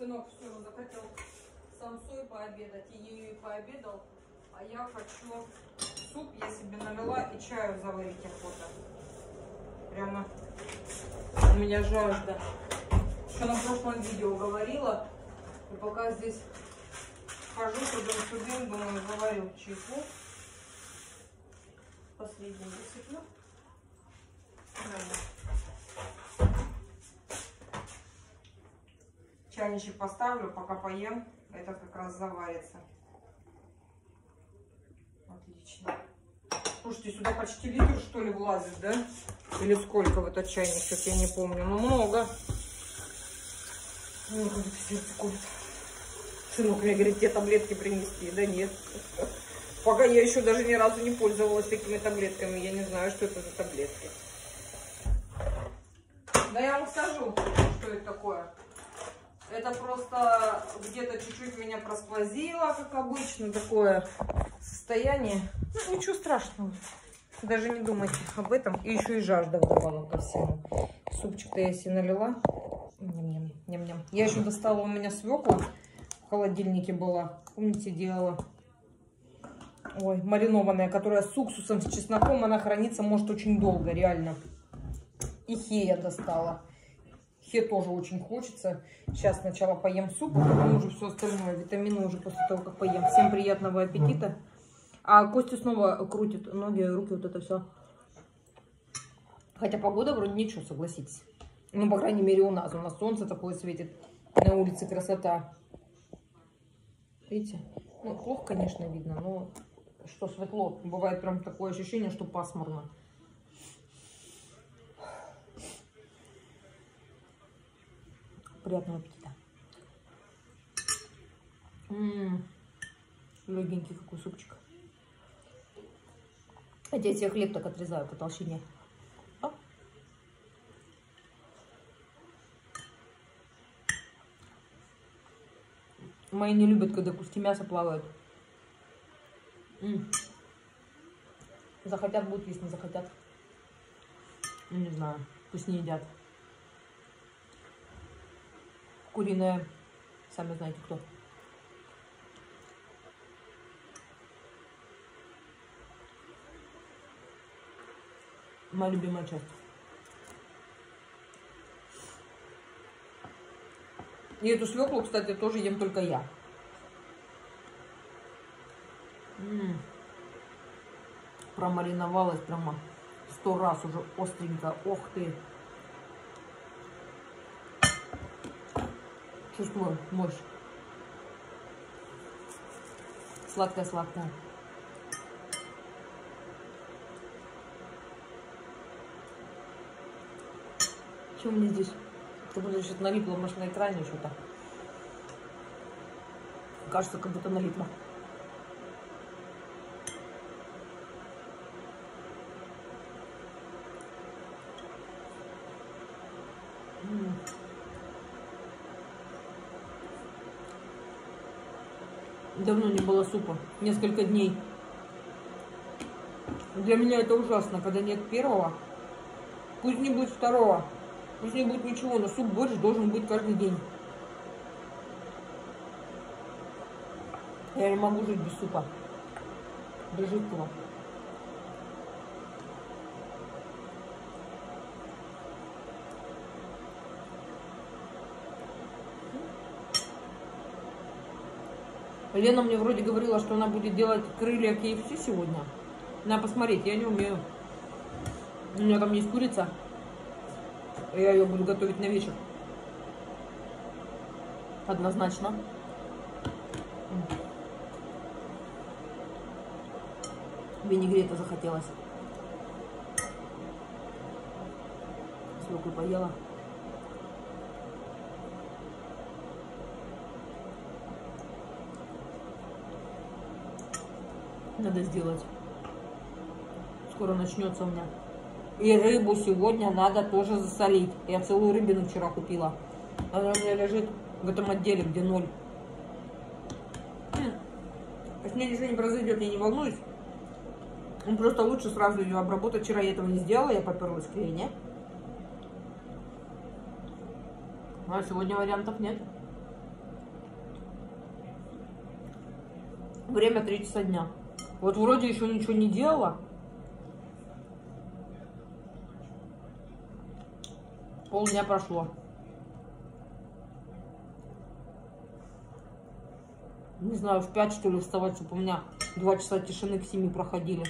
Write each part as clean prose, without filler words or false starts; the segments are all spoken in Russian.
Сынок все захотел самсой пообедать, и ею пообедал. А я хочу суп, я себе налила, и чаю заварить охота. Прямо у меня жажда. Еще на прошлом видео говорила. И пока здесь хожу туда-сюда, думаю, заварю чайку. Последний высыплю. Чайничек поставлю, пока поем. Это как раз заварится. Отлично. Слушайте, сюда почти литр, что ли, влазит, да? Или сколько в этот чайник, сейчас я не помню. Ну, много. Ой, как сердце колет. Сынок мне говорит, тебе таблетки принести. Да нет. Пока я еще даже ни разу не пользовалась такими таблетками. Я не знаю, что это за таблетки. Да я вам скажу, что это такое. Это просто где-то чуть-чуть меня просквозило, как обычно, такое состояние. Ну, ничего страшного. Даже не думайте об этом. И еще и жажда вдобавок ко всему. Супчик-то я себе налила. Ням-ням. Я еще достала, у меня свекла в холодильнике была. Помните, делала? Ой, маринованная, которая с уксусом, с чесноком. Она хранится может очень долго, реально. И хе я достала. Хе тоже очень хочется. Сейчас сначала поем суп, а потом уже все остальное. Витамины уже после того, как поем. Всем приятного аппетита. А Костя снова крутит ноги, руки, вот это все. Хотя погода вроде ничего, согласитесь. Ну, по крайней мере, у нас солнце такое светит. На улице красота. Видите? Ну, плохо, конечно, видно, но что светло. Бывает прям такое ощущение, что пасмурно. Приятного аппетита. Легенький какой супчик. Хотя я себе хлеб так отрезаю по толщине. О. Мои не любят, когда куски мяса плавают. Захотят, будут есть, не захотят. Не знаю, пусть не едят. Куриное, сами знаете кто. Моя любимая часть. И эту свеклу, кстати, тоже ем только я. Промариновалась прямо 100 раз уже остренько. Ох ты. Чувствую мощь. Сладкая-сладкая. Что у меня здесь? Как будто что-то налипло, может, на экране что-то. Кажется, как будто налипло. Давно не было супа. Несколько дней. Для меня это ужасно, когда нет первого. Пусть не будет второго. Пусть не будет ничего, но суп борщ должен быть каждый день. Я не могу жить без супа. Без жидкого. Лена мне вроде говорила, что она будет делать крылья KFC сегодня. Надо посмотреть, я не умею. У меня там есть курица. Я ее буду готовить на вечер. Однозначно. Винегрета захотелось. Свеклу поела. Надо сделать. Скоро начнется у меня. И рыбу сегодня надо тоже засолить. Я целую рыбину вчера купила. Она у меня лежит в этом отделе, где 0. Если мне ничего не произойдет, я не волнуюсь. Просто лучше сразу ее обработать. Вчера я этого не сделала, я поперлась к Лене. А сегодня вариантов нет. Время 3 часа дня. Вот вроде еще ничего не делала. Полдня прошло. Не знаю, в 5 что ли вставать, чтобы у меня 2 часа тишины к 7 проходили.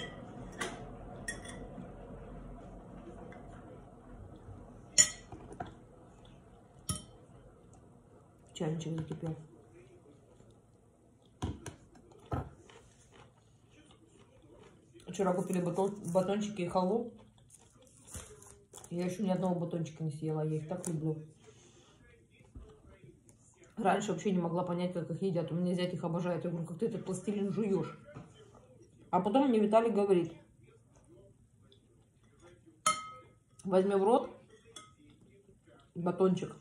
Чайничек закипел. Вчера купили батончики и халву. Я еще ни одного батончика не съела, я их так люблю. Раньше вообще не могла понять, как их едят. У меня зять их обожает. Я говорю, как ты этот пластилин жуешь? А потом мне Виталий говорит, возьми в рот батончик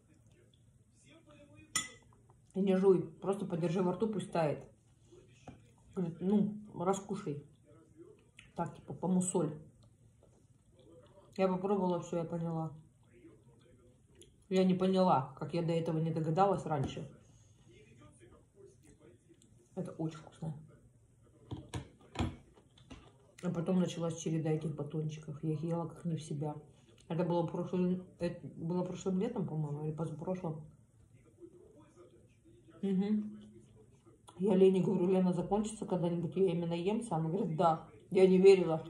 и не жуй, просто подержи во рту, пусть тает. Говорит, ну, раскушай. Так, типа, помусоль. Я попробовала, все, я поняла. Я не поняла, как я до этого не догадалась раньше. Это очень вкусно. А потом началась череда этих батончиков. Я их ела как не в себя. Это было прошлым летом, по-моему, или позапрошлым. Угу. Я Лене говорю, Лена, закончится когда-нибудь, я именно ем сам. Она говорит, да. Я не верила.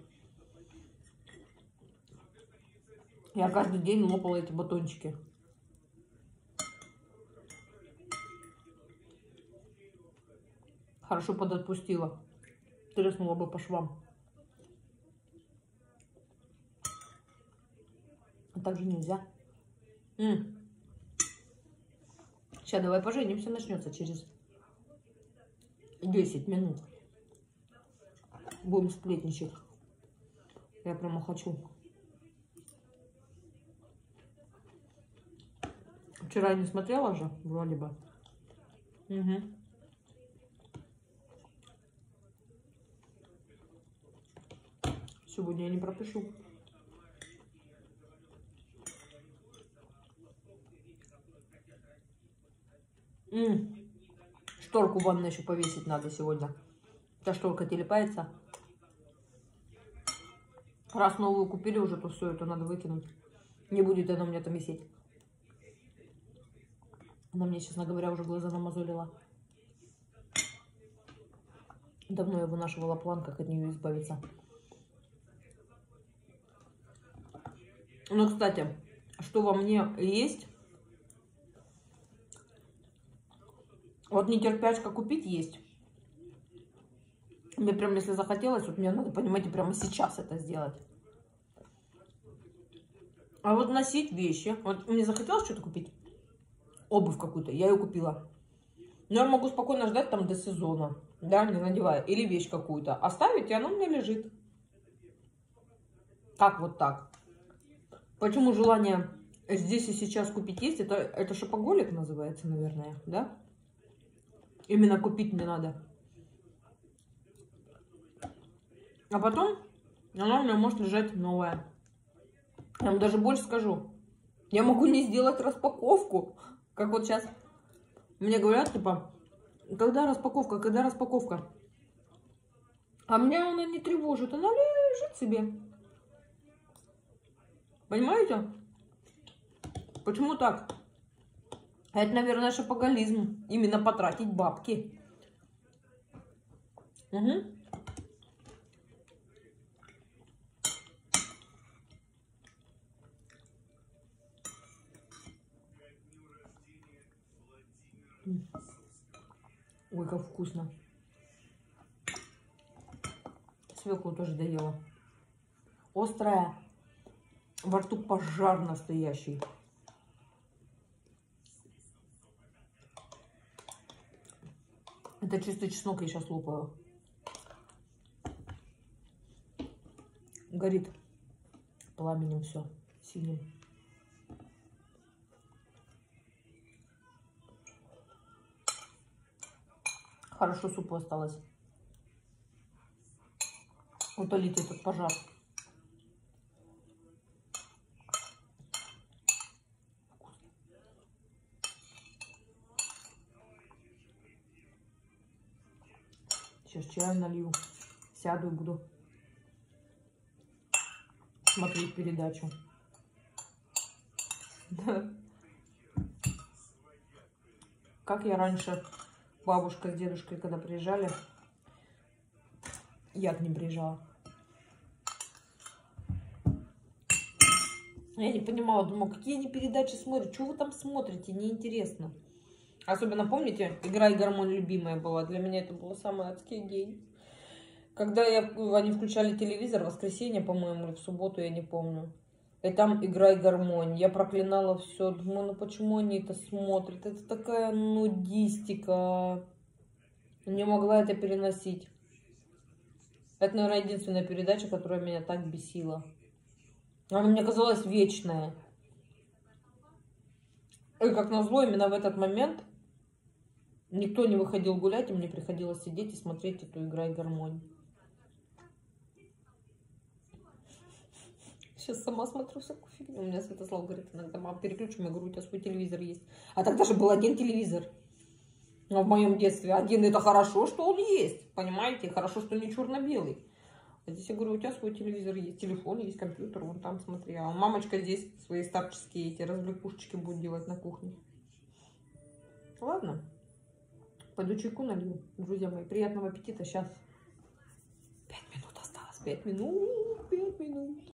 Я каждый день лопала эти батончики. Хорошо подотпустила. Треснула бы по швам. А так же нельзя. Сейчас давай поженимся, начнется через 10 минут. Будем сплетничать. Я прямо хочу. Вчера не смотрела же, вроде бы. Угу. Сегодня я не пропишу. Шторку в ванной еще повесить надо сегодня. Эта шторка телепается. Раз новую купили уже, то все это надо выкинуть. Не будет она у меня там висеть. Она мне, честно говоря, уже глаза намазолила. Давно я вынашивала план, как от нее избавиться. Ну, кстати, что во мне есть... Вот нетерпячка купить есть. Мне прям, если захотелось, вот мне надо, понимаете, прямо сейчас это сделать. А вот носить вещи. Вот мне захотелось что-то купить. Обувь какую-то, я ее купила. Но я могу спокойно ждать там до сезона. Да, не надевая. Или вещь какую-то. Оставить, и она у меня лежит. Как вот так. Почему желание здесь и сейчас купить есть? Это шопоголик называется, наверное, да? Именно купить мне надо. А потом она у меня может лежать новая. Я вам даже больше скажу. Я могу не сделать распаковку. Как вот сейчас мне говорят, типа, когда распаковка, когда распаковка. А меня она не тревожит. Она лежит себе. Понимаете? Почему так? Это, наверное, шопоголизм. Именно потратить бабки. Угу. Ой, как вкусно. Свеклу тоже доела. Острая. Во рту пожар настоящий. Это чистый чеснок я сейчас лопаю. Горит пламенем все, синим. Хорошо супу осталось. Утолить этот пожар. Сейчас чаю налью. Сяду и буду смотреть передачу. Как я раньше, бабушка с дедушкой, когда приезжали, я к ним приезжала. Я не понимала, думала, какие они передачи смотрят, что вы там смотрите, неинтересно. Особенно, помните, «Играй гармонь» любимая была. Для меня это был самый адский день. Когда они включали телевизор, в воскресенье, по-моему, или в субботу, я не помню. И там «Играй гармонь». Я проклинала все. Думаю, ну почему они это смотрят? Это такая нудистика. Не могла это переносить. Это, наверное, единственная передача, которая меня так бесила. Она мне казалась вечная. И как назло, именно в этот момент никто не выходил гулять, и мне приходилось сидеть и смотреть эту «Играй гармонь». Сейчас сама смотрю всякую фигню. У меня Святослав говорит иногда: мам, переключим. Я говорю, у тебя свой телевизор есть. А тогда же был один телевизор. Но в моем детстве один — это хорошо, что он есть. Понимаете? Хорошо, что не черно-белый. А здесь я говорю, у тебя свой телевизор есть, телефон есть, компьютер, вон там смотри. А мамочка здесь свои старческие эти развлекушечки будет делать на кухне. Ладно. Пойду чайку налью. Друзья мои, приятного аппетита. Сейчас 5 минут осталось. 5 минут. 5 минут.